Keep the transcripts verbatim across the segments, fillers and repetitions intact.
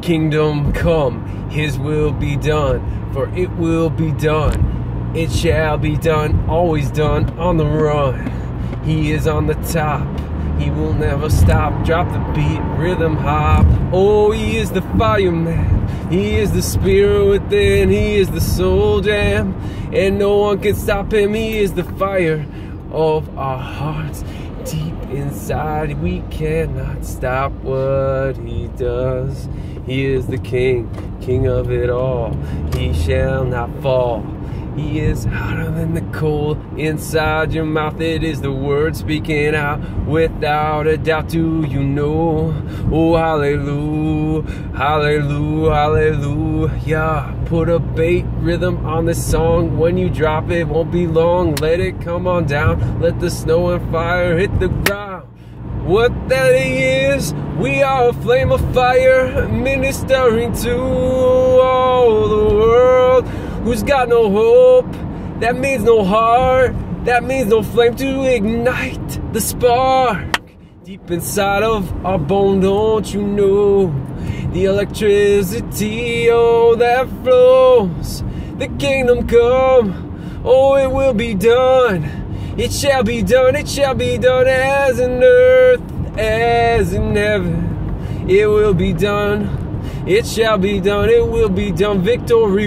kingdom come, his will be done, for it will be done, it shall be done, always done on the run. He is on the top, he will never stop, drop the beat, rhythm hop. Oh, he is the fireman, he is the spirit within, he is the soul jam, and no one can stop him. He is the fire of our hearts. Deep inside, we cannot stop what he does. He is the king, king of it all. He shall not fall. He is hotter than the coal inside your mouth. It is the word speaking out without a doubt. Do you know? Oh, hallelujah, hallelujah, hallelujah. Put a bait rhythm on this song. When you drop it, won't be long. Let it come on down. Let the snow and fire hit the ground. What that is, we are a flame of fire, ministering to all the world who's got no hope. That means no heart, that means no flame to ignite the spark. Deep inside of our bone, don't you know, the electricity, oh, that flows. The kingdom come, oh, it will be done. It shall be done, it shall be done, as in earth, as in heaven. It will be done, it shall be done, it will be done. Victory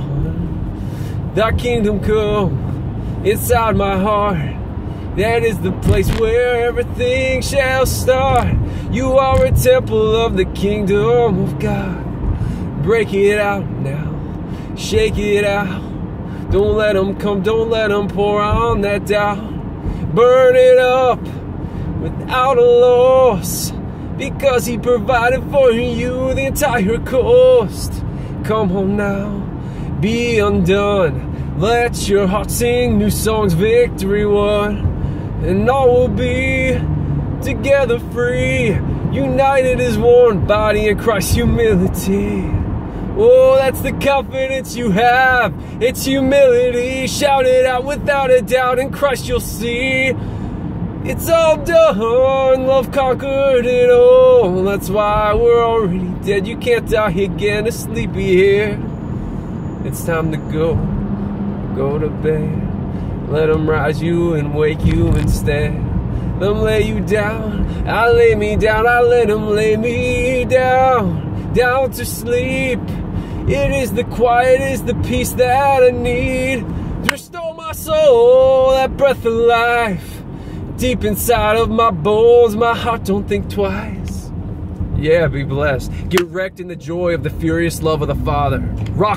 won, thy kingdom come inside my heart. That is the place where everything shall start. You are a temple of the kingdom of God. Break it out now, shake it out. Don't let them come, don't let them pour on that doubt. Burn it up without a loss, because he provided for you the entire cost. Come home now, be undone. Let your heart sing new songs, victory won. And all will be together free, united as one body in Christ's humility. Oh, that's the confidence you have, it's humility. Shout it out without a doubt, in Christ you'll see it's all done. Love conquered it all. That's why we're already dead. You can't die again, a sleepy here. It's time to go, go to bed. Let them rise you and wake you instead. Let them lay you down, I lay me down. I let them lay me down, down to sleep. It is the quiet, it is the peace that I need. Restore my soul, that breath of life. Deep inside of my bones, my heart don't think twice. Yeah, be blessed. Get wrecked in the joy of the furious love of the Father. Rock.